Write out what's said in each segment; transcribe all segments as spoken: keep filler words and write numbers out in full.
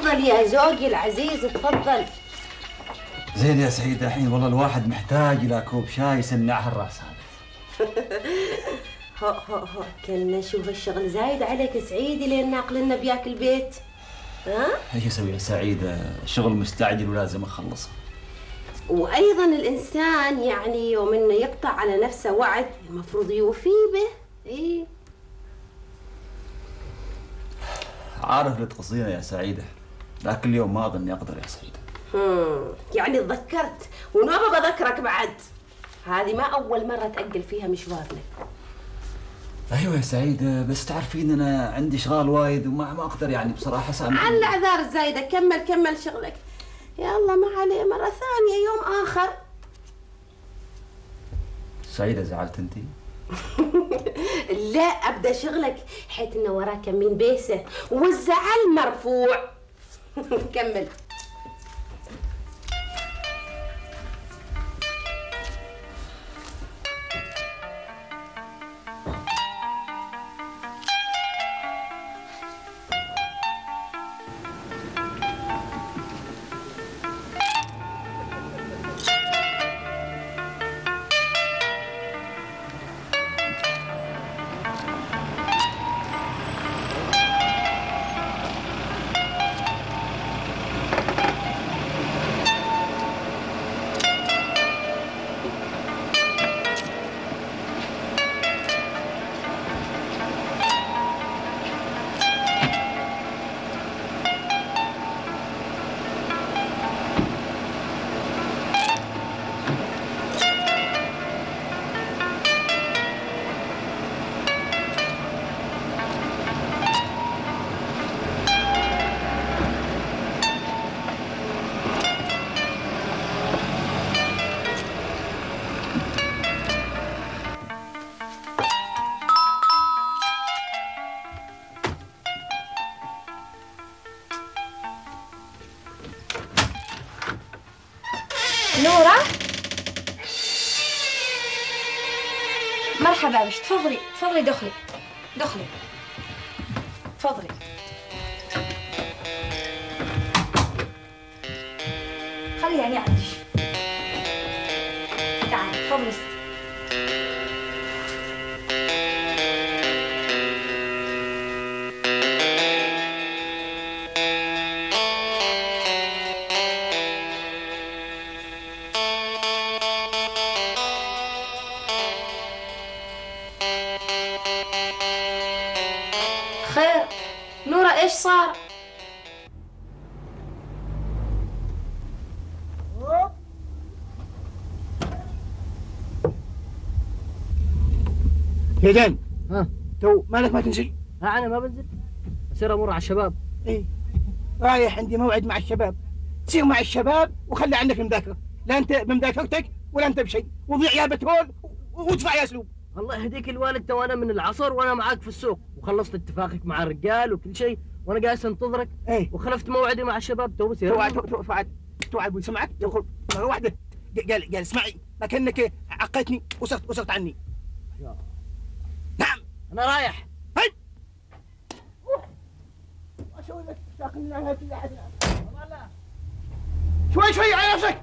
تفضل يا زوجي العزيز تفضل. زين يا سعيدة، الحين والله الواحد محتاج إلى كوب شاي يسنعها الراس هذا. هو هو هو كنا نشوف الشغل زايد عليك سعيدي لين ناقلنا بياك البيت. ها؟ ايش اسوي يا سعيدة؟ شغل مستعجل ولازم اخلصه. وايضا الانسان يعني يوم انه يقطع على نفسه وعد المفروض يوفي به. ايه عارف لتقصينا يا سعيدة، لكن اليوم ما اظني اقدر يا سعيدة. امم يعني تذكرت ونوبه بذكرك بعد. هذه ما اول مره تاجل فيها مشوارنا. ايوه يا سعيدة، بس تعرفين انا عندي اشغال وايد وما ما اقدر يعني بصراحة سامحني. على الاعذار الزايده، كمل كمل شغلك. يلا ما عليه، مره ثانيه يوم اخر. سعيدة زعلت انتي؟ لا ابدا شغلك حيث انه وراك كمين بيسه والزعل مرفوع. كمل. نورة مرحبا بش، تفضلي تفضلي دخلي دخلي تفضلي. خليها يعني عندش. تعالي تفضلي. خير نورة ايش صار؟ يا جان، ها تو مالك ما تنزل؟ ها انا ما بنزل، بصير امر على الشباب. ايه رايح عندي موعد مع الشباب، سير مع الشباب وخلي عنك المذاكره، لا انت بمذاكرتك ولا انت بشيء، وضيع يا بترول وادفع يا اسلوب. الله يهديك الوالد، تو انا من العصر وانا معاك في السوق، وخلصت اتفاقك مع الرجال وكل شيء، وانا جالس انتظرك. ايه وخلفت موعدي مع الشباب تو بصير. توعد توعد توعد وسمعك يدخل مره واحده، قال قال اسمعي لكنك عقيتني وصرت وصرت عني. يا. نعم انا رايح. هاي اسوي لك تاخذنا شوي شوي على نفسك.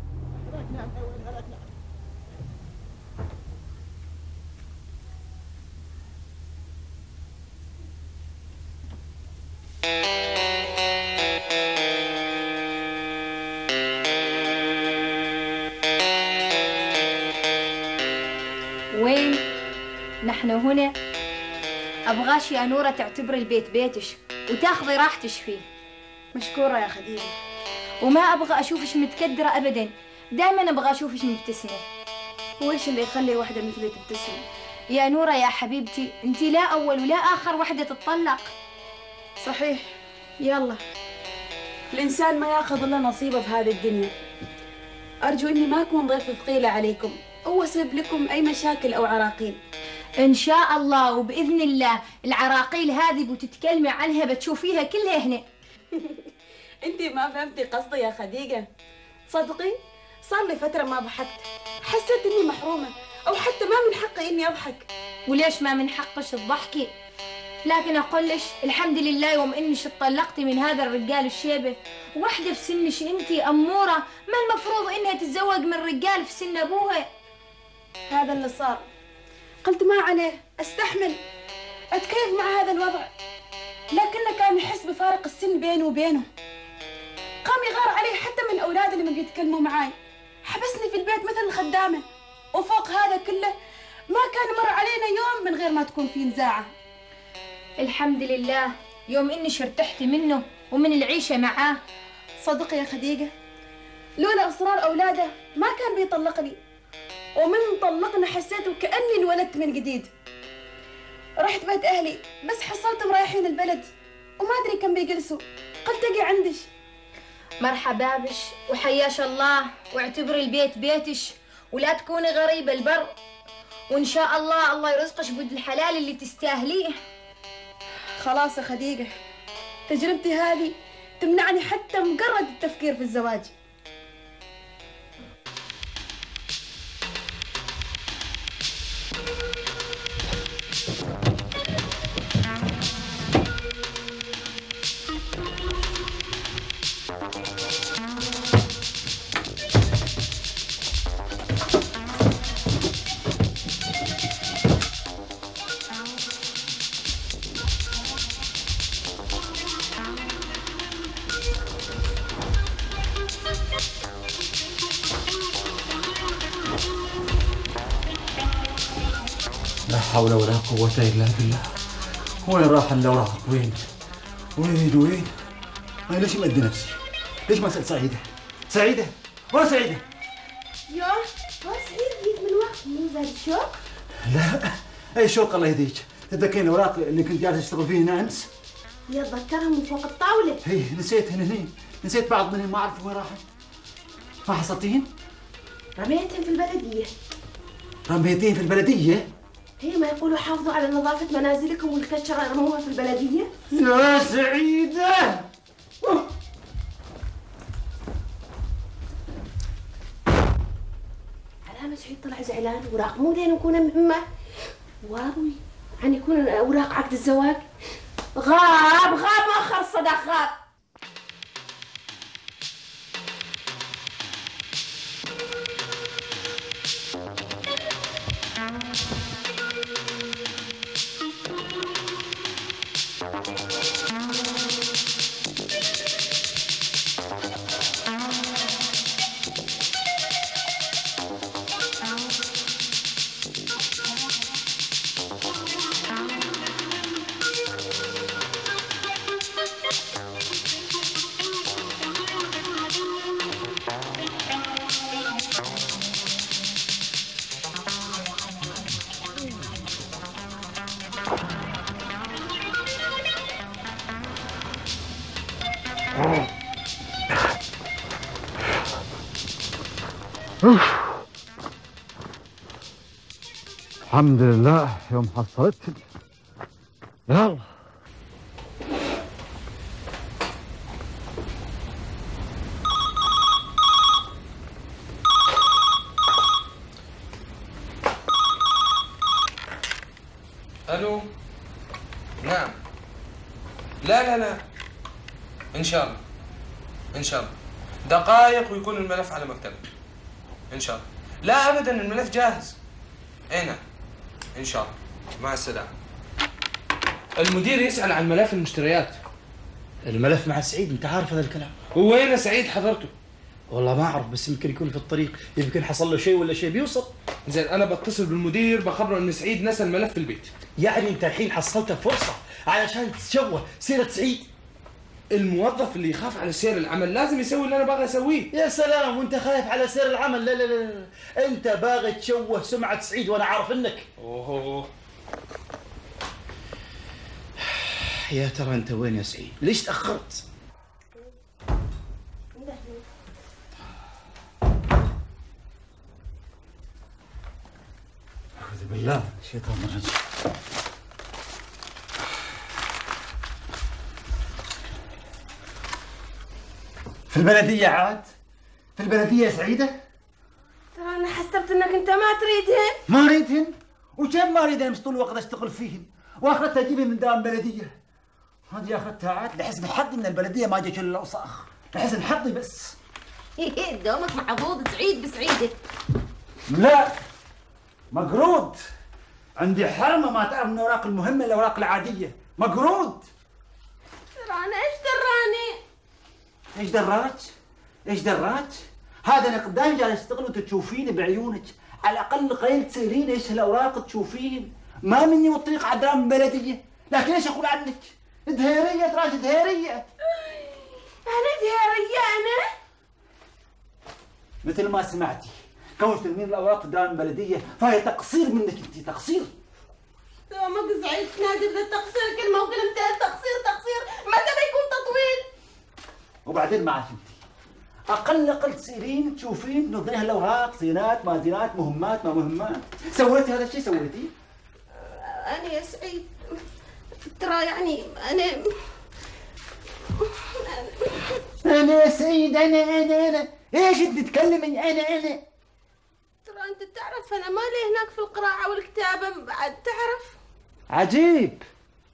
وين؟ نحن هنا. أبغاش يا نورة تعتبري البيت بيتش وتاخذي راحتش فيه. مشكورة يا خديجة. وما أبغى أشوفش متكدرة أبدا، دائما أبغى أشوفش مبتسمة. وإيش اللي يخلي واحدة مثلي تبتسم؟ يا نورة يا حبيبتي، أنتي لا أول ولا آخر واحدة تتطلق. صحيح. يلا الإنسان ما ياخذ إلا نصيبه في هذه الدنيا. أرجو إني ما أكون ضيفة ثقيلة عليكم أو أسبب لكم أي مشاكل أو عراقيل. إن شاء الله وبإذن الله العراقيل هذه بتتكلمي عنها بتشوفيها كلها هنا. أنتي ما فهمتي قصدي يا خديجة. صدقي صار لي فترة ما ضحكت، حسيت إني محرومة أو حتى ما من حقي إني أضحك. وليش ما من حقش تضحكي؟ لكن أقولش الحمد لله يوم إنش اتطلقت من هذا الرجال الشيبة. واحدة في سنش إنتي أمورة، ما المفروض إنها تتزوج من رجال في سن أبوها؟ هذا اللي صار، قلت ما عليه، استحمل، أتكيف مع هذا الوضع. لكنه كان يحس بفارق السن بينه وبينه، قام يغار علي حتى من أولادي لما بيتكلموا معاي، حبسني في البيت مثل الخدامة. وفوق هذا كله ما كان مر علينا يوم من غير ما تكون في نزاعة. الحمد لله يوم إنش ارتحت منه ومن العيشة معاه. صدق يا خديجة، لولا إصرار أولاده ما كان بيطلقني، ومن طلقنا حسيت كأني انولدت من جديد. رحت بيت أهلي بس حصلتهم رايحين البلد وما أدري كم بيجلسوا، قلت أجي عندش. مرحبا بش وحياش الله، واعتبري البيت بيتش ولا تكوني غريبة البر، وإن شاء الله الله يرزقش بود الحلال اللي تستاهليه. خلاص يا خديجة، تجربتي هذه تمنعني حتى مجرد التفكير في الزواج. لا حول ولا قوة إلا بالله. وين راح الأوراق؟ وين؟ وين وين؟ أنا ليش مأدي نفسي؟ ليش ما سألت سعيدة؟ سعيدة؟ وين سعيدة؟ يوه هو سعيد جيت من وقت مو زاد الشوق؟ لا أي شوق الله يهديك. تتذكرين الأوراق اللي كنت جالس أشتغل فيه هنا أمس؟ يتذكرهم من فوق الطاولة. هي نسيتهن هني، نسيت بعض منهم ما أعرف وين راحت. ما حصلتيهن؟ رميتهم في البلدية. رميتين في البلدية؟ هي ما يقولوا حافظوا على نظافة منازلكم والكشرة رموها في البلدية؟ يا سعيدة! علامة سعيد طلع زعلان وراق مو لين نكون مهمة. واروي عن يكون أوراق عقد الزواج. غاب غاب مؤخر الصداق غاب. الحمد لله يوم حصلتني. يلا الو. نعم. لا لا لا ان شاء الله ان شاء الله دقائق ويكون الملف على مكتبك ان شاء الله. لا ابدا الملف جاهز. اي نعم ان شاء الله. مع السلامه. المدير يسأل عن ملف المشتريات. الملف مع سعيد، انت عارف هذا الكلام. وين سعيد حضرته؟ والله ما اعرف، بس يمكن يكون في الطريق، يمكن حصل له شيء ولا شيء بيوصل. زين انا بتصل بالمدير بخبره ان سعيد نسى الملف في البيت. يعني انت الحين حصلت فرصه علشان تتشوه سيره سعيد. الموظف اللي يخاف على سير العمل لازم يسوي اللي انا باغي اسويه. يا سلام، وانت خايف على سير العمل؟ لا لا لا، انت باغي تشوه سمعه سعيد وانا عارف انك. اوه يا ترى انت وين يا سعيد؟ ليش تاخرت؟ أعوذ بالله الشيطان الرجيم. في البلدية عاد؟ في البلدية يا سعيدة؟ ترى أنا حسبت إنك أنت ما تريدهن. ما أريدهن؟ وكم ما أريدهن بس طول الوقت أشتغل فيهن، واخذتها اجيبها من دام بلديه. هذه اخذتها عاد لحسن حظي من البلديه ما جاك الا الاوساخ، لحسن حظي بس. دومك محظوظ سعيد بسعيدك. لا مقرود، عندي حرمه ما تعرف من الاوراق المهمه الاوراق العاديه، مقرود. ترانا ايش دراني؟ ايش دراك؟ ايش دراك؟ هذا انا قدامي جالس اشتغل وانت تشوفيني بعيونك، على الاقل قليل تسيرين ايش هالاوراق تشوفين، ما مني والطريق عدران من بلديه، لكن ايش اقول عنك؟ دهيريه تراك دهيريه. انا دهيريه انا؟ مثل ما سمعتي كون تلمين الاوراق قدام بلديه فهي تقصير منك انت، تقصير. دومك سعيد تنادي بالتقصير كلمه وكلمتين، تقصير تقصير، متى بيكون تطويل؟ وبعدين معك انت اقل اقل تسيرين تشوفين تنظرين هالاوراق زينات ما زينات مهمات ما مهمات، سويتي هذا الشيء سويتي؟ انا يا سعيد ترى يعني انا انا يا سعيد انا انا انا ايش انت تتكلمي انا انا؟ ترى انت تعرف انا مالي هناك في القراءه والكتابه بعد تعرف. عجيب.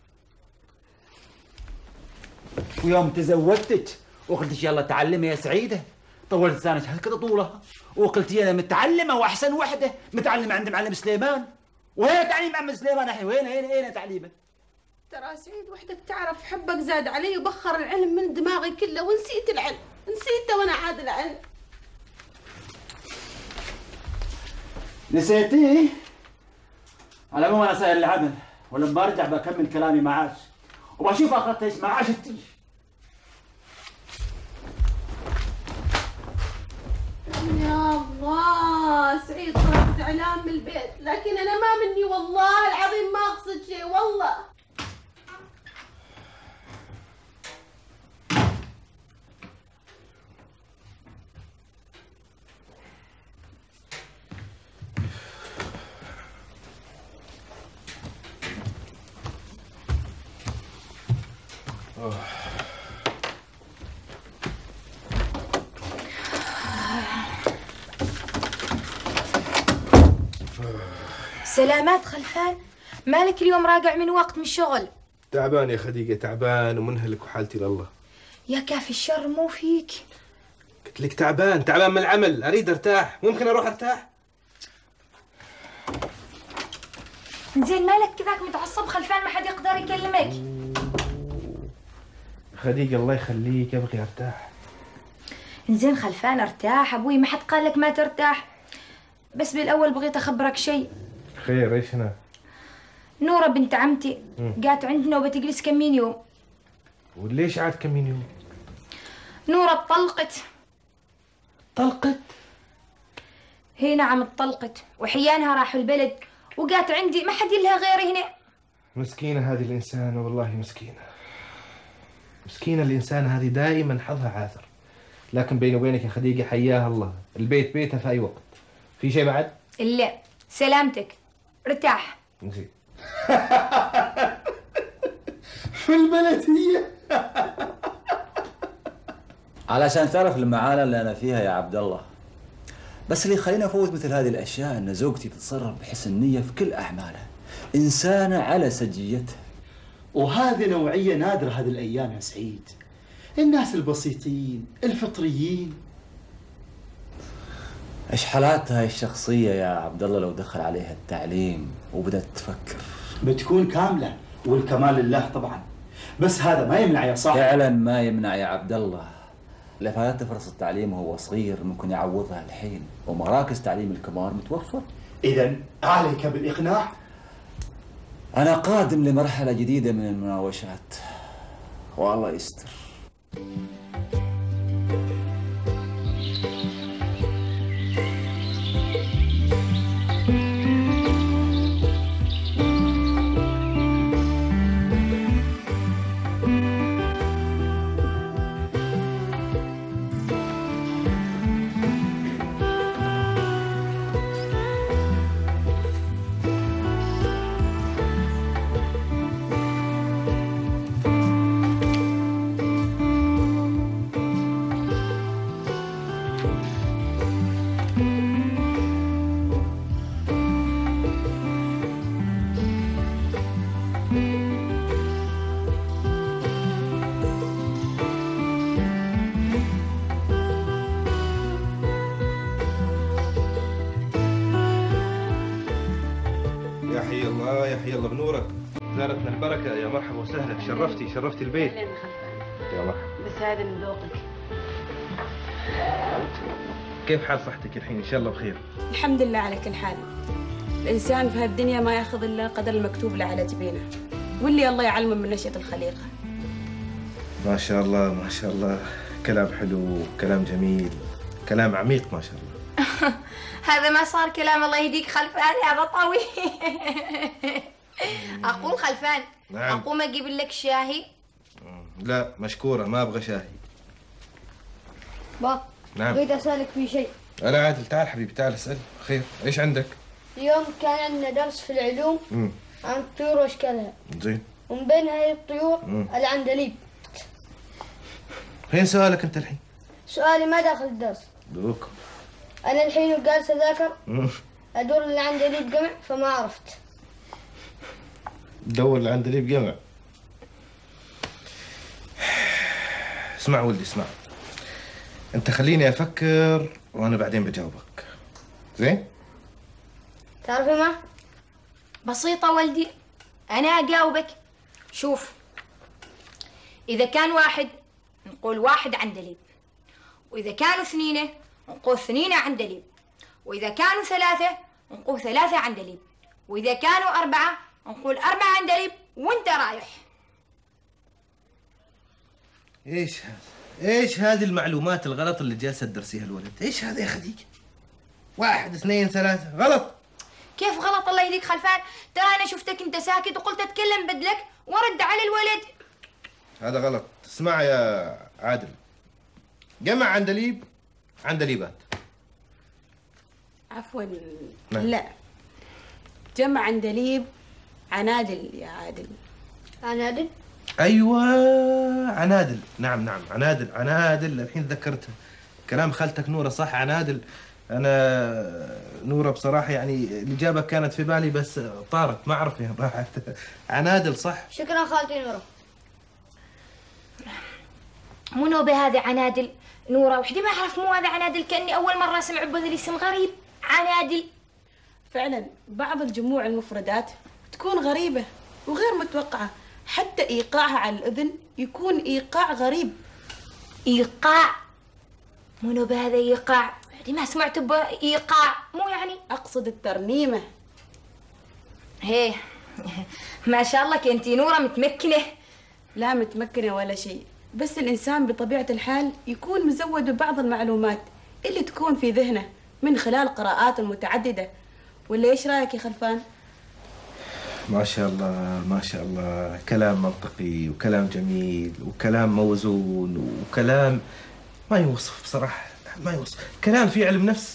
ويوم تزوجتك وقلت يلا تعلمي يا سعيده طولت لسانك هكذا طولها، وقلتي انا متعلمه واحسن وحده متعلمه عند معلم سليمان. وين تعليم عم سليمان الحين؟ وين وين وين تعليمه؟ ترى سعيد وحدك تعرف حبك زاد علي وبخر العلم من دماغي كله ونسيت العلم، نسيته وانا عاد العلم. نسيتيه؟ على العموم انا سائر العمل ولما ارجع بكمل كلامي معاش وبشوف اخذت ايش معاش انتي. يا الله سعيد طلعت زعلان من البيت، لكن انا ما مني والله العظيم ما اقصد شيء والله. سلامات خلفان، مالك اليوم راجع من وقت من الشغل؟ تعبان يا خديجة، تعبان ومنهلك وحالتي لله. يا كافي الشر مو فيك. قلت لك تعبان تعبان من العمل، اريد ارتاح، ممكن اروح ارتاح؟ زين مالك كذاك متعصب خلفان ما حد يقدر يكلمك؟ خديجة الله يخليك ابغي ارتاح. زين خلفان ارتاح ابوي، ما حد قال لك ما ترتاح، بس بالاول بغيت اخبرك شيء. خير ايش هنا؟ نورة بنت عمتي قالت عندنا وبتجلس كمين يوم. وليش عاد كمين يوم؟ نورة اتطلقت. طلقت؟ هي نعم اتطلقت، وحيانها راحوا البلد وقالت عندي ما حد لها غيري هنا. مسكينة هذه الإنسانة والله مسكينة. مسكينة الإنسانة هذه دائما حظها عاثر. لكن بيني وبينك يا خديجة حياها الله، البيت بيتها في أي وقت. في شيء بعد؟ لا سلامتك، ارتاح. زين. في البلدية. علشان تعرف المعاناة اللي أنا فيها يا عبد الله. بس اللي يخليني أفوت مثل هذه الأشياء أن زوجتي تتصرف بحسن نية في كل أعمالها، إنسانة على سجيتها. وهذه نوعية نادرة هذه الأيام يا سعيد. الناس البسيطين الفطريين. إيش حالاتها الشخصية يا عبد الله لو دخل عليها التعليم وبدأت تفكر؟ بتكون كاملة والكمال لله طبعا، بس هذا ما يمنع يا صاحبي. فعلا ما يمنع يا عبد الله. اللي فاتته فرص التعليم وهو صغير ممكن يعوضها الحين، ومراكز تعليم الكبار متوفر. إذا عليك بالإقناع. أنا قادم لمرحلة جديدة من المناوشات، والله يستر. الله بنورك، زارتنا البركة، يا مرحبا وسهلا، شرفتي شرفتي البيت. أهلين خلفان. يا مرحبا. بس هذا من ذوقك. كيف حال صحتك الحين؟ إن شاء الله بخير. الحمد لله على كل حال. الإنسان في هالدنيا ما ياخذ إلا قدر المكتوب له على جبينه، واللي الله يعلمه من نشأة الخليقة. ما شاء الله ما شاء الله، كلام حلو، كلام جميل، كلام عميق ما شاء الله. هذا ما صار كلام، الله يهديك خلفان يا بطوي. أقول خلفان، نعم. أقوم أجيب لك شاهي. لا مشكورة، ما أبغى شاهي. با نعم. بغيت أسألك في شيء. أنا عادل، تعال حبيبي تعال اسأل. خير، إيش عندك؟ اليوم كان عندنا درس في العلوم امم عن الطيور واشكالها، زين. ومن بين هاي الطيور مم. العندليب. فين سؤالك أنت الحين؟ سؤالي ما داخل الدرس. دوك. أنا الحين جالس أذاكر مم. أدور العندليب جمع فما عرفت. دور العندليب جمع. اسمع ولدي اسمع، أنت خليني أفكر وأنا بعدين بجاوبك. زين؟ تعرفي ما؟ بسيطة ولدي، أنا أجاوبك. شوف، إذا كان واحد نقول واحد عندليب، وإذا كانوا اثنين نقول اثنين عندليب، وإذا كانوا ثلاثة نقول ثلاثة عندليب، وإذا كانوا أربعة نقول أربعة عندليب. وأنت رايح. إيش هذا؟ إيش هذه المعلومات الغلط اللي جالسة تدرسيها الولد؟ إيش هذا يا خديجة؟ واحد اثنين ثلاثة، غلط. كيف غلط الله يهديك خلفان؟ ترى أنا شفتك أنت ساكت وقلت أتكلم بدلك ورد على الولد. هذا غلط. اسمع يا عادل، جمع عندليب عندليبات. عفوا. نعم. لا، جمع عندليب عنادل يا عادل. عنادل؟ ايوه عنادل، نعم نعم عنادل عنادل، الحين ذكرتها. كلام خالتك نوره صح، عنادل. انا نوره بصراحه يعني الاجابه كانت في بالي بس طارت، ما اعرف فين راحت. عنادل صح. شكرا خالتي نورة. مو نوبة هذا عنادل نورة، وحدي ما أعرف مو هذا عنادل، كأني أول مرة أسمع بهذا الاسم غريب. عنادل. فعلا بعض الجموع المفردات تكون غريبة وغير متوقعة، حتى إيقاعها على الأذن يكون إيقاع غريب. إيقاع؟ مو نوبة هذا إيقاع، وحدي ما سمعت بإيقاع. مو يعني أقصد الترنيمة. هيه ما شاء الله كنتي نورة متمكنة. لا متمكنة ولا شيء، بس الإنسان بطبيعة الحال يكون مزود ببعض المعلومات اللي تكون في ذهنه من خلال قراءات متعددة. ولا إيش رأيك يا خلفان؟ ما شاء الله ما شاء الله، كلام منطقي وكلام جميل وكلام موزون وكلام ما يوصف بصراحة، ما يوصف، كلام فيه علم نفس.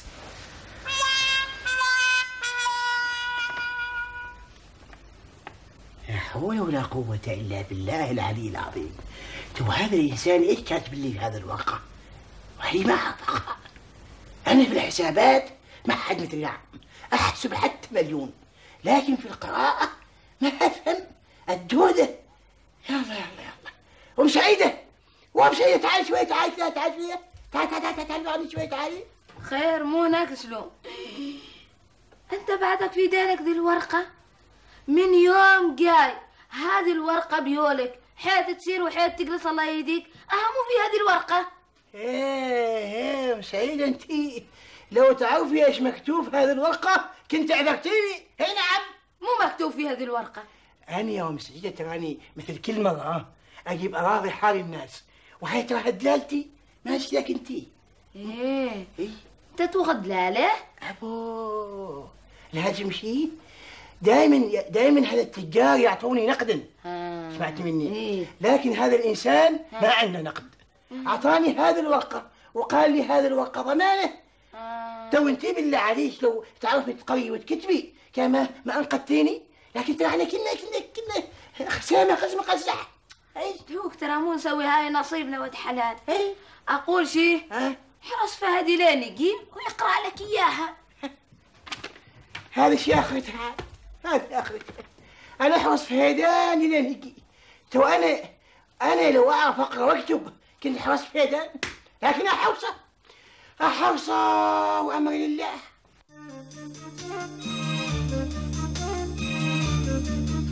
لا حول ولا قوة إلا بالله العلي العظيم. تو هذا الإنسان إيش كاتب لي في هذا الورقة؟ وهي ما حققها. أنا في الحسابات ما حد مثل العم، أحسب حتى مليون، لكن في القراءة ما أفهم الدودة. يلا يلا يلا. أم سعيدة، وأم سعيدة تعالي شوية، تعالي تعالي تعالي شوية، تعالي تعالي تعالي تعالي شوية، تعالي. خير مو هناك شلون؟ أنت بعدك في دينك ذي الورقة؟ من يوم جاي هذه الورقة بيولك، حيث تصير وحيث تجلس الله يهديك، أهم في هذه الورقة. ايه ايه سعيدة انتي لو تعرفي ايش مكتوب في هذه الورقة كنت عذرتيني. اي نعم. مو مكتوب في هذه الورقة. أنا يا أم سعيدة تراني مثل كل مرة أجيب أراضي حال الناس، وهي ترى دلالتي ماشي لك انتي. ايه ايه انت تاخذ دلالة؟ أبو لازم شيء دائما دائما هذا التجار يعطوني نقدا. آه. سمعت مني؟ إيه؟ لكن هذا الإنسان ما عنده نقد، أعطاني هذه الورقة وقال لي هذه الورقة ضمانة. آه. تو انتي بالله عليك لو تعرفي تقري وتكتبي كما ما انقذتيني، لكن ترى احنا كنا كنا كنا خسامة خصم قزح. ايش دوك ترى مو نسوي هاي نصيبنا ولد حلال. اقول شي حرص فهدي لين يجي ويقرا لك اياها. هذا شي اخرتها، هذا اخرتها. انا احرص فهداني لين يجي. تو انا انا لو اعرف اقرا واكتب كنت حرص فهدان، لكن احرصه احرصه وامري لله.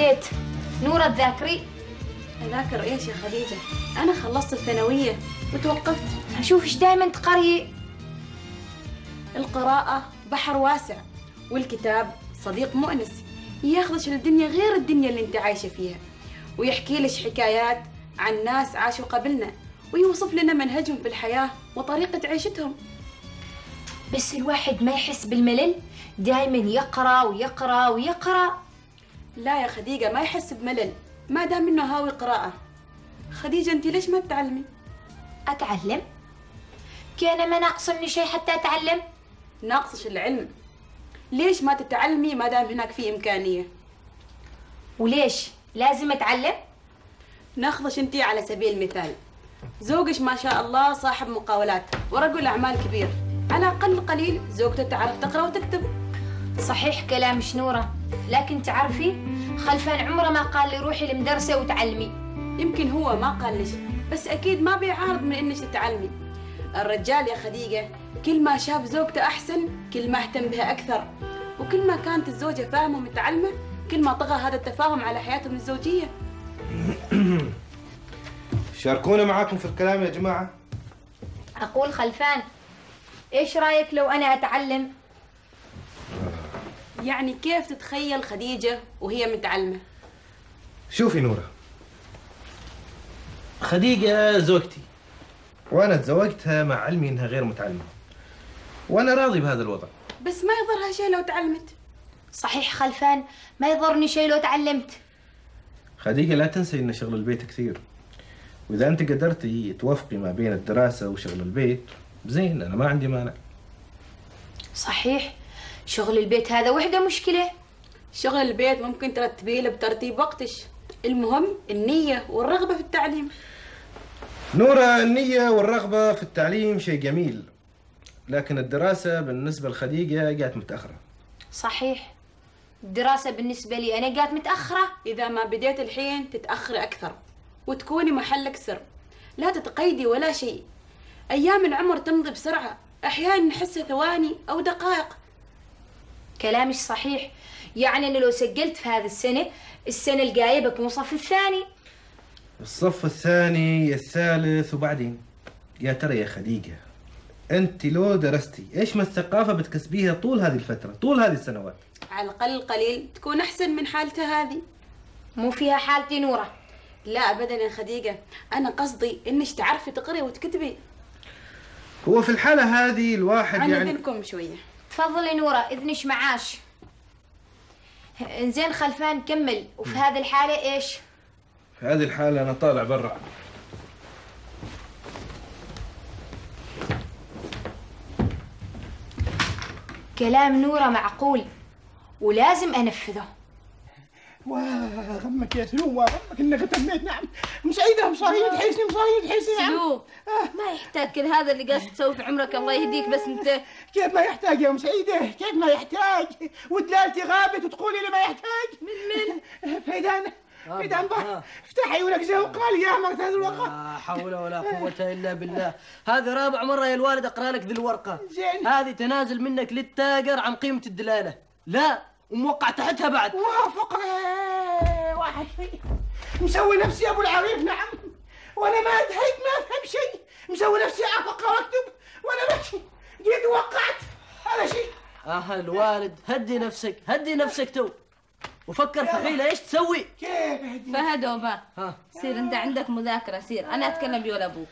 البيت. نورة تذاكري؟ أذاكر إيش يا خديجة؟ أنا خلصت الثانوية وتوقفت. أشوف إيش دايما تقري. القراءة بحر واسع، والكتاب صديق مؤنس ياخذش الدنيا غير الدنيا اللي انت عايشة فيها، ويحكي لش حكايات عن ناس عاشوا قبلنا، ويوصف لنا منهجهم في الحياة وطريقة عيشتهم. بس الواحد ما يحس بالملل؟ دايما يقرأ ويقرأ ويقرأ. لا يا خديجة، ما يحس بملل ما دام انه هاوي قراءة. خديجة انت ليش ما تتعلمي؟ أتعلم؟ كان ما ناقصني شيء حتى أتعلم؟ ناقصش العلم. ليش ما تتعلمي ما دام هناك في إمكانية؟ وليش لازم أتعلم؟ ناخذش انت على سبيل المثال، زوجش ما شاء الله صاحب مقاولات ورجل أعمال كبير، على أقل قليل زوجته تعرف تقرأ وتكتب. صحيح كلام شنورة، لكن تعرفي خلفان عمره ما قال لي روحي المدرسة وتعلمي. يمكن هو ما قال ليش، بس أكيد ما بيعارض من إنك تتعلمي. الرجال يا خديجة كل ما شاف زوجته أحسن كل ما اهتم بها أكثر، وكل ما كانت الزوجة فاهمة ومتعلمة كل ما طغى هذا التفاهم على حياتهم الزوجية. شاركونا معاكم في الكلام يا جماعة. أقول خلفان، إيش رأيك لو أنا أتعلم؟ يعني كيف تتخيل خديجة وهي متعلمة؟ شوفي نورة، خديجة زوجتي، وأنا تزوجتها مع علمي إنها غير متعلمة، وأنا راضي بهذا الوضع. بس ما يضرها شيء لو تعلمت. صحيح خلفان، ما يضرني شيء لو تعلمت. خديجة لا تنسي إن شغل البيت كثير، وإذا أنت قدرتي توفقي ما بين الدراسة وشغل البيت زين، أنا ما عندي مانع. صحيح شغل البيت هذا وحده مشكلة. شغل البيت ممكن ترتبيه له بترتيب وقتش، المهم النية والرغبة في التعليم. نورة، النية والرغبة في التعليم شيء جميل، لكن الدراسة بالنسبة لخديجة جات متأخرة. صحيح، الدراسة بالنسبة لي أنا جات متأخرة. إذا ما بديت الحين تتأخري أكثر وتكوني محلك سر، لا تتقيدي ولا شيء. أيام العمر تمضي بسرعة، أحيانا نحسها ثواني أو دقائق. كلامش صحيح، يعني أنا لو سجلت في هذه السنة السنة الجاية بكون صف الثاني. الصف الثاني، الثالث، وبعدين يا ترى يا خديجة أنت لو درستي إيش ما الثقافة بتكسبيها طول هذه الفترة، طول هذه السنوات؟ على الأقل القليل تكون أحسن من حالتها هذه. مو فيها حالتي نورة. لا أبدا يا خديجة، أنا قصدي إنك تعرفي تقري وتكتبي. هو في الحالة هذه الواحد عن يعني إذنكم شوية. تفضلي نورة، إذنش معاش. إنزين خلفان كمل. وفي هذه الحالة إيش؟ في هذه الحالة أنا طالع برا. كلام نورة معقول ولازم أنفذه. وغمك يا سلو، وغمك انك تميت. نعم مسعيدة، مصاريد حسني، مصاريد حسني. نعم سلو ما يحتاج كل هذا اللي قاعد تسوي في عمرك، الله يهديك. بس انت كيف ما يحتاج يا مسعيدة؟ كيف ما يحتاج؟ ودلالتي غابت وتقولي لي ما يحتاج؟ من من فيدان فيدان بقى افتح عيونك زي وقال يا عمرك هذه الورقة. لا حول ولا قوة إلا بالله. هذه رابع مرة يا الوالد أقرأ لك ذي الورقة. زين، هذه تنازل منك للتاجر عن قيمة الدلالة. لا، وموقع تحتها بعد. وافق واحد شيء مسوي نفسي ابو العريف. نعم، وانا ما انتهيت ما افهم شيء، مسوي نفسي افقر واكتب وانا ماشي. جيت وقعت هذا شيء. اه الوالد، هدي نفسك، هدي نفسك تو، وفكر في حيلة ايش تسوي. كيف هدي؟ فهد وما ها سير انت عندك مذاكرة، سير انا اتكلم بيول ابوك.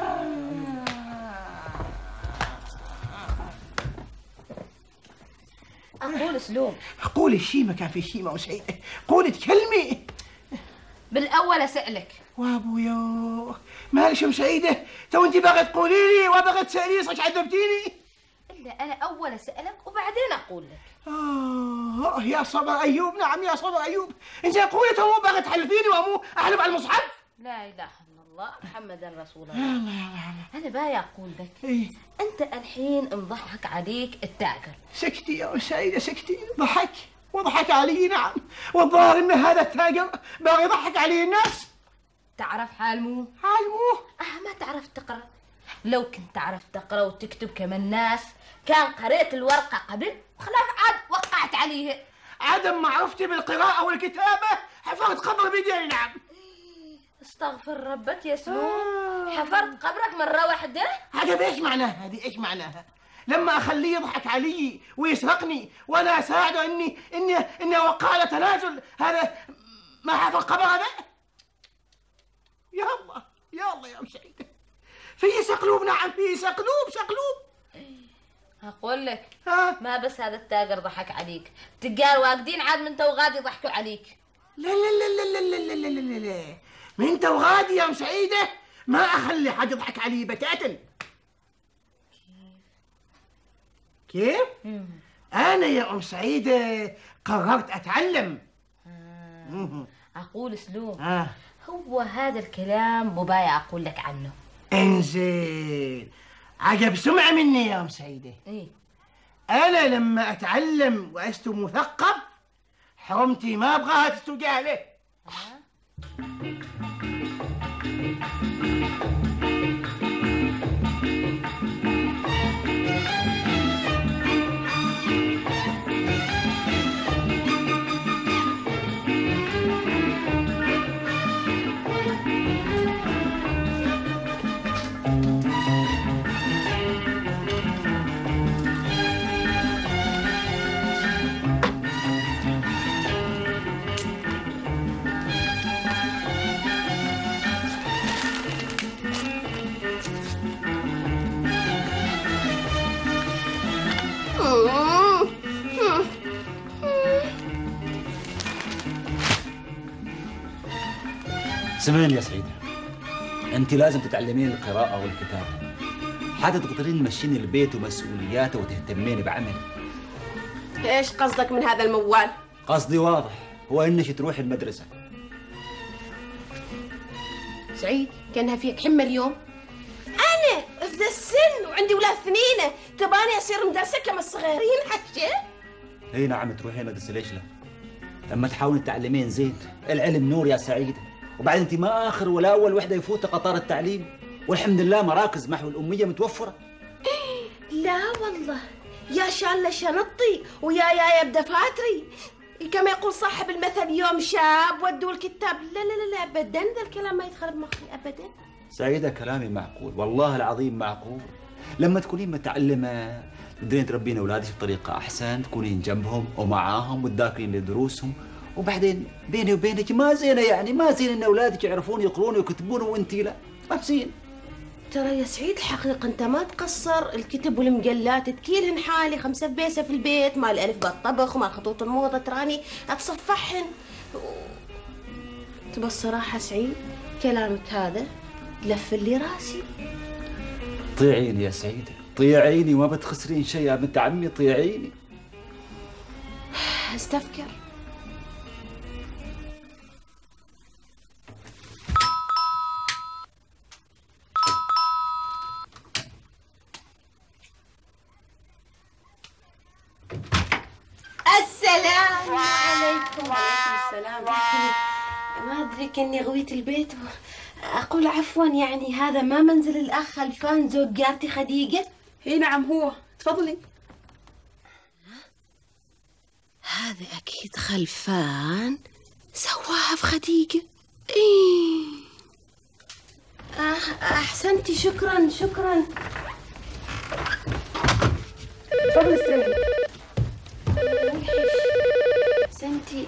اقول اسلوب. قولي شيء ما كان في شيء ما سعيدة، قولي تكلمي. بالاول اسالك وابويا مالش ام سعيدة، تو انت باغي تقولي لي وباغي تساليني صح عذبتيني؟ الا انا اول اسالك وبعدين اقول لك. اه يا صبر ايوب. نعم يا صبر ايوب. انت قولي تو مو باغي تحلفيني وامو احلف على المصحف. لا اله الا الله محمد رسول يا الله. الله يا الله. انا باي اقول لك ايه انت الحين مضحك عليك التاجر. سكتي يا سعيدة سكتي. ضحك وضحك علي. نعم، والظاهر ان هذا التاجر باغي يضحك علي الناس. تعرف حال مو؟ حال مو؟ اه ما تعرف تقرا. لو كنت تعرف تقرا وتكتب كما الناس كان قريت الورقه قبل وخلاص عاد وقعت عليها. عدم معرفتي بالقراءة والكتابة حفظ حفرت قبر بيدي. نعم. استغفر ربك يا سلوم. حفرت قبرك مرة واحدة؟ هذا ايش معناها؟ هذه ايش معناها؟ لما اخليه يضحك علي ويسرقني وانا اساعده اني اني اني اوقع له تنازل، هذا ما حفر قبر هذا؟ يا الله يا الله يا ام سعيده، في سقلوب. نعم في سقلوب سقلوب. اقول لك ها؟ ما بس هذا التاجر ضحك عليك، تجار واقدين عاد من تو غادي يضحكوا عليك. لا لا لا لا لا لا لا لا لا لا من تو غادي يا ام سعيده ما اخلي حد يضحك علي بتاتا. كيف؟ مم. انا يا ام سعيده قررت اتعلم. آه. اقول سلوم آه. هو هذا الكلام مو بايع اقول لك عنه. انزين عجب سمعه مني يا ام سعيده. ايه انا لما اتعلم واستو مثقف حرمتي ما ابغاها تستو جاهله. آه. سمعني يا سعيدة، أنت لازم تتعلمين القراءة والكتابة حتى تقدرين تمشين البيت ومسؤولياته وتهتمين بعملك. ايش قصدك من هذا الموال؟ قصدي واضح، هو إنك تروح المدرسة. سعيد كانها فيك حمى اليوم. أنا في ذا السن وعندي ولاد ثنينة، تباني أصير مدرسة كما الصغيرين حجة؟ اي نعم تروحين المدرسة، ليش لا؟ لما تحاولين تتعلمين زين، العلم نور يا سعيدة، وبعدين انت ما اخر ولا اول وحده يفوت قطار التعليم، والحمد لله مراكز محو الاميه متوفره. لا والله يا شاله شنطي ويا يا بدفاتري، كما يقول صاحب المثل يوم شاب ودوا الكتاب. لا لا لا لا ابدا، ذا الكلام ما يدخل بمخي ابدا. سعيده كلامي معقول، والله العظيم معقول. لما تكونين متعلمه تقدرين تربين اولادك بطريقه احسن، تكونين جنبهم ومعاهم وتذاكرين لدروسهم، وبعدين بيني وبينك ما زينه يعني ما زين ان اولادك يعرفون يقرون ويكتبون وانت لا، ما زين. ترى يا سعيد الحقيقه انت ما تقصر، الكتب والمجلات تكيلهن حالي، خمسه بيسه في البيت، مال الف بالطبخ ومال خطوط الموضه تراني اتصفحهن. تبى الصراحه سعيد كلامك هذا لف لي راسي. طيعيني يا سعيده، طيعيني وما بتخسرين شيء يا بنت عمي، طيعيني. استفكر. السلام عليكم. وعليكم السلام. ما ادري كاني غويت البيت. اقول عفوا، يعني هذا ما منزل الاخ خلفان زوج جارتي خديجه؟ اي نعم هو، تفضلي. هذا اكيد خلفان سواها في خديجه. إيه. آه احسنتي، شكرا شكرا. تفضلي استريحي. احسنتي.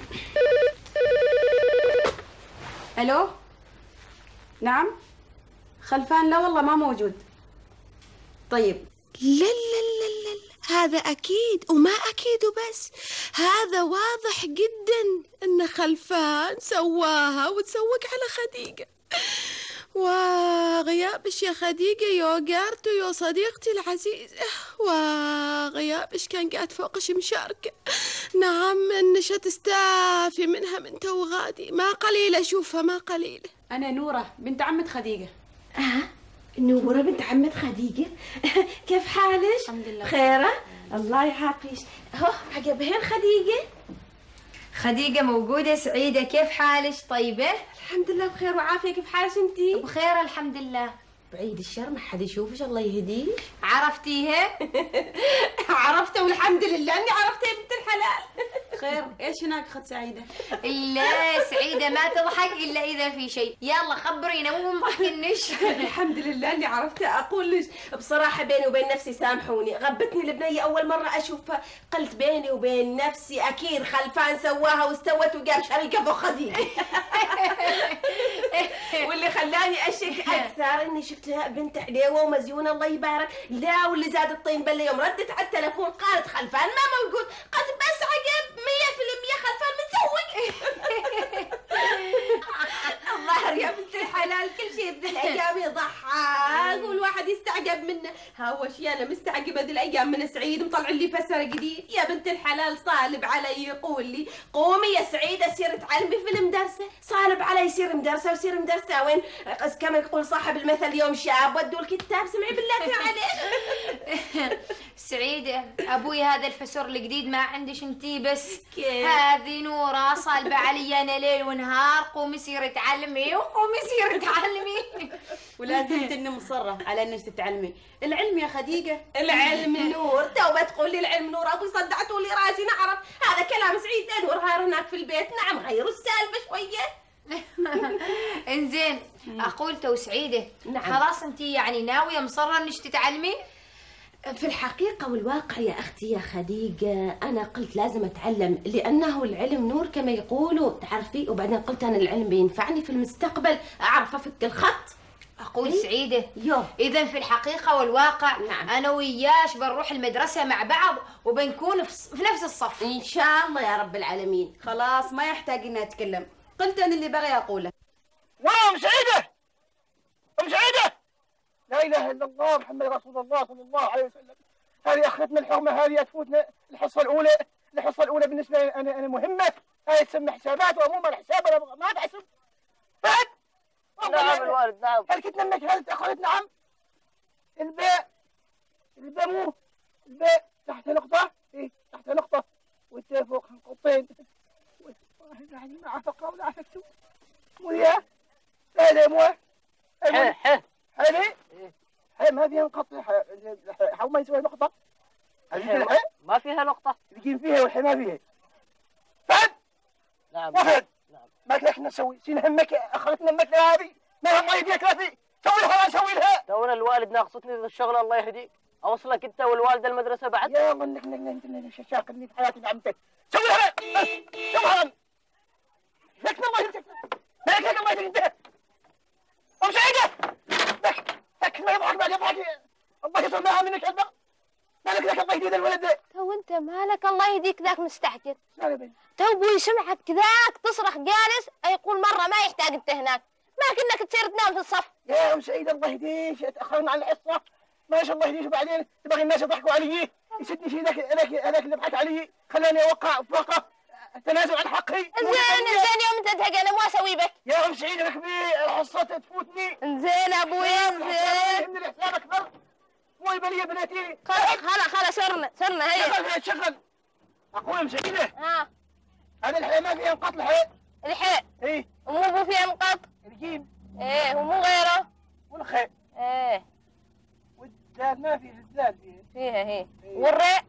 الو نعم خلفان؟ لا والله ما موجود. طيب لا لا لا لا هذا اكيد، وما اكيد وبس، هذا واضح جدا ان خلفان سواها وتسوق على خديجه. وغيابش يا خديجه يا جارتو يا صديقتي العزيزه، وغيابش كان قاعد فوق شمشاركه. نعم انش تستافي منها من تو غادي، ما قليله اشوفها ما قليله. انا نوره بنت عمة خديجه. اه نوره بنت عمة خديجه. كيف حالك؟ الحمد لله خيره، الله يعافيك. هو عجبهن خديجه؟ خديجة موجودة. سعيدة كيف حالك؟ طيبة؟ الحمد لله بخير وعافية. كيف حالك انتي؟ بخير الحمد لله. بعيد الشر ما حد يشوفك، الله عرفتيها؟ عرفتها والحمد لله اني عرفتها يا بنت الحلال. خير، ايش هناك اخت سعيده؟ لا سعيده ما تضحك الا اذا في شيء. يلا خبرينا مو مضحكنش. الحمد لله اللي عرفت اقول لك. بصراحه بيني وبين نفسي سامحوني، غبتني البنيه اول مره اشوفها، قلت بيني وبين نفسي اكيد خلفان سواها واستوت وقام شريكه ابو خديجه. واللي خلاني اشك اكثر اني شفتها بنت حليوه ومزيونه الله يبارك. لا واللي زاد الطين بله يوم ردت على التلفون قالت خلفان ما موجود، قلت بس عقب مية بالمية خلفان متزوج. الظاهر يا بنت الحلال كل شيء بذي الايام يضحك والواحد يستعجب منه. هاو شي انا مستعجبه ذي الايام من سعيد مطلع لي فسر جديد. يا بنت الحلال صالب علي يقول لي قومي يا سعيده سير تعلمي في المدرسه. صالب علي سير مدرسه وسير مدرسه وين كما يقول صاحب المثل يوم شاب ودوا الكتاب. سمعي بالله عليك. سعيده ابوي هذا الفسور الجديد ما عندش انتي بس. كيف؟ هذه نوره صالبه علي انا ليل ونهار قومي سيري تعلمي وقومي سيري تعلمي. ولا زلت اني مصره على انك تتعلمي. العلم يا خديجه العلم نور. توبه تقول لي العلم نور ابوي صدعتوا لي راسي. نعرف هذا كلام سعيد نور غير هناك في البيت. نعم غيروا السالفه شويه. انزين اقول تو سعيده نعم. خلاص انتي يعني ناويه مصره انك تتعلمي؟ في الحقيقة والواقع يا أختي يا خديجة أنا قلت لازم أتعلم لأنه العلم نور كما يقولوا تعرفي. وبعدين قلت أنا العلم بينفعني في المستقبل أعرف أفك الخط. أقول إيه؟ سعيدة يو إذا في الحقيقة والواقع نعم. أنا وياش بنروح المدرسة مع بعض وبنكون في في نفس الصف إن شاء الله يا رب العالمين. خلاص ما يحتاج اني اتكلم، قلت انا اللي بغي اقوله. وام سعيده ام سعيده لا اله الا الله محمد رسول الله صلى الله عليه وسلم. هذه اخذتنا الحرمه، هذه تفوتنا الحصه الاولى. الحصه الاولى بالنسبه لي انا انا مهمه. هاي تسمى حسابات وعموما الحساب انا ما بحسب. بعد نعم الوالد نعم. هل كنت انك هل اخذت نعم؟ الباء الباء مو الباء تحت نقطه. ايه تحت نقطه والتاء فوق نقطتين. والله ما عرف اقرا ولا عرف اكتب. وياه لا لا مو ح ح هذه هي ما فيها نقط. حاول ما يسوي نقطة. ما فيها نقطة. الجيم فيها والحي ما فيها. فهد؟ نعم. وفهد؟ نعم. ما احنا نسوي سين همك اخذتنا المثل هذه ما الله يهديك لا في سوي لها سوي لها. تونا الوالد ناقصتني الشغل الله يهديك. اوصلك انت والوالده المدرسة بعد. يا الله انك انك انك شاكرني في حياتي نعمتك. سوي لها سوي لها. لكن الله يهديك. لكن الله يهديك. أم سعيدة لك ما يضحك بعد يضحك. الله يصنعها منك البغ. مالك ذاك الله يهدي الولد ذا. تو انت مالك الله يهديك ذاك مستعجل. شنو بين؟ تو ابوي سمعك كذاك تصرخ جالس يقول مره ما يحتاج انت هناك، ما كأنك تصير تنام في الصف. يا ام سعيدة الله يهديك تاخرنا عن الحصة. ما شاء الله يهديك وبعدين تبغي الناس يضحكوا علي. يسدني شيء ذاك ذاك ذاك اللي ضحك علي خلاني اوقع فوقه تنازل عن حقي. زين زين يوم انت تضحك انا مو اسوي بك. يا ام سعيدة لك بي الحصة تفوتني. زين ابوي زين. من الحساب اكبر. مو البلية بناتي. خلاص خلاص خلاص صرنا صرنا هي. شغل شغل. اقول ام سعيدة. ها. هذا الحي ما فيها نقاط الحي. الحي. ايه. ومو بو فيها نقاط. الجيم. ايه ومو غيره. والخاء. ايه. والدال ما فيها الدال فيها. فيها هي. والراء.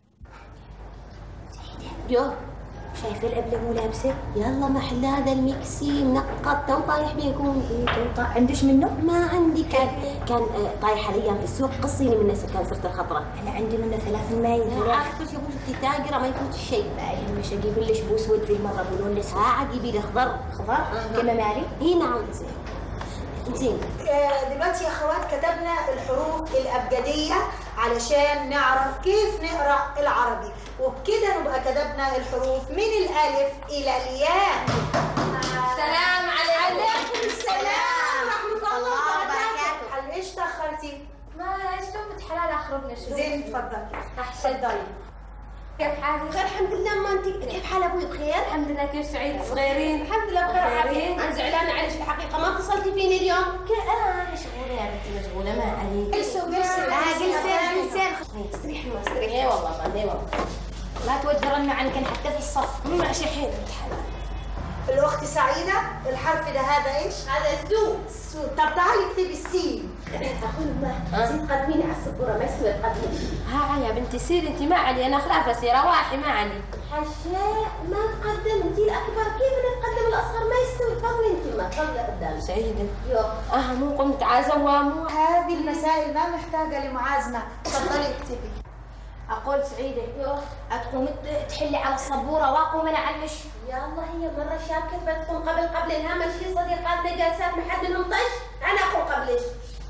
يو شايفه الابله مو لابسه؟ يلا محل هذا الميكسي منقط تو طايح بيكم. تو عندش منه؟ ما عندي. كان كان طايح الايام في السوق قصيني منه كان صرت الخطره. انا عندي منه ثلاث ملايين. لا عارفه شو انت تاجره ما يفوت شيء. لا يهمش اجيب لك بو اسود ذي المره بيقولون لي ساعه جيبي لي خضر. خضر؟ كما مالي؟ اي نعم زين. زين دلوقتي يا اخوات كتبنا الحروف الابجديه علشان نعرف كيف نقرا العربي، وبكده نبقى كتبنا الحروف من الالف الى الياء. السلام عليكم. السلام ورحمه الله وبركاته. هل ايش تاخرتي؟ ما شفت حلال اخرجنا شوي. زين تفضلي. تفضلي. كيف حالك؟ خير الحمد لله. ما انت كيف حال ابوي بخير؟ الحمد لله. كيف سعيد؟ صغيرين الحمد لله بخير وعافيه. انا زعلانه عليك الحقيقه ما اتصلتي فيني اليوم. انا مشغوله يا بنتي مشغوله ما عليك. جلسوا جلسوا. اه جلسين جلسين. استريحي ما استريحي. اي والله ما اي والله. لا توجرنا عنك حتى في الصف. ماشي حيل انت حلال. الاخت سعيده الحرف ده هذا ايش؟ هذا السو. السو. طب تعالي اكتبي السين. اقول ما زيد قدميني على السبوره ما يسوي تقدمي. ها يا بنتي سيري انت ما علي، انا خلافه سيره واحي ما علي. حشاء ما نقدم، انت الاكبر كيف نتقدم الاصغر ما يستوي. تفضلي انت ما تفضلي قدامي. سعيده يو اه مو قمت عازوه. هذه المسائل ما محتاجه لمعازمه. تفضلي اكتبي. اقول سعيده يو تقوم تحلي على السبوره واقوم انا على المشي. يلا هي مره شاكت بتكون قبل قبل انها مشي صديقاتنا جالسات ما حد منهم طش. انا اقول قبلش.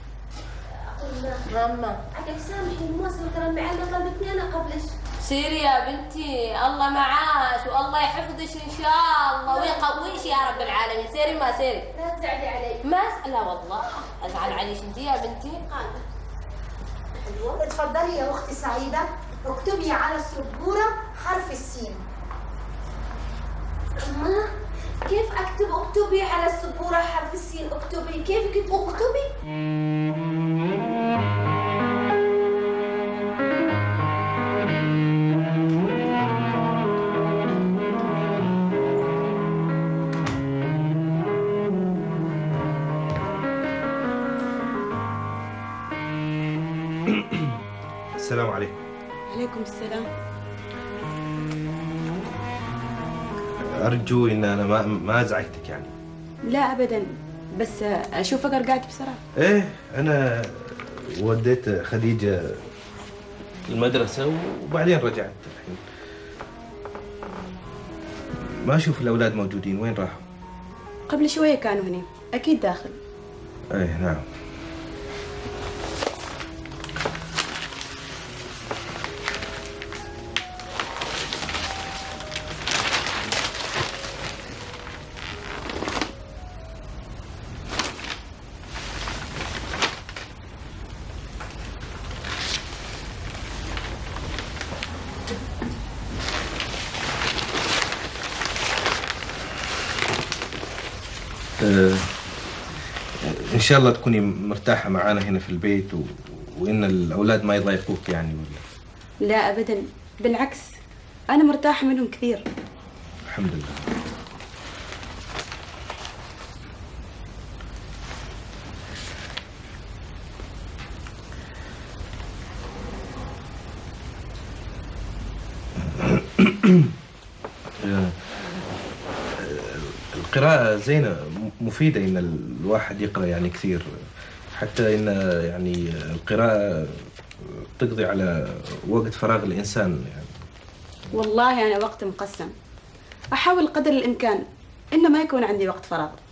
ماما عقب سامحي الموسم ترى المعلمه طلبتني انا قبلش. سيري يا بنتي الله معاش والله يحفظش ان شاء الله ويقويش يا رب العالمين. سيري ما سيري لا تزعلي علي. ما لا والله ازعل عليش انت يا بنتي. اتفضلي يا اختي سعيده اكتبي على السبوره حرف السين. ما كيف اكتب اكتبي على السبوره حرف السين؟ اكتبي كيف كنت اكتبي؟ السلام عليكم. عليكم السلام. أرجو إن أنا ما ما أزعجتك يعني. لا أبدا، بس أشوفك رجعت بسرعة. إيه أنا وديت خديجة المدرسة وبعدين رجعت الحين. ما أشوف الأولاد موجودين، وين راحوا؟ قبل شوية كانوا هنا، أكيد داخل. إيه نعم. آه، إن شاء الله تكوني مرتاحة معانا هنا في البيت و... وإن الأولاد ما يضايقوك يعني ولا؟ لا أبدا، بالعكس أنا مرتاحة منهم كثير. الحمد لله. القراءة زينة مفيدة إن الواحد يقرأ يعني كثير، حتى إن يعني القراءة تقضي على وقت فراغ الإنسان يعني. والله أنا وقت مقسم، أحاول قدر الإمكان إنه ما يكون عندي وقت فراغ.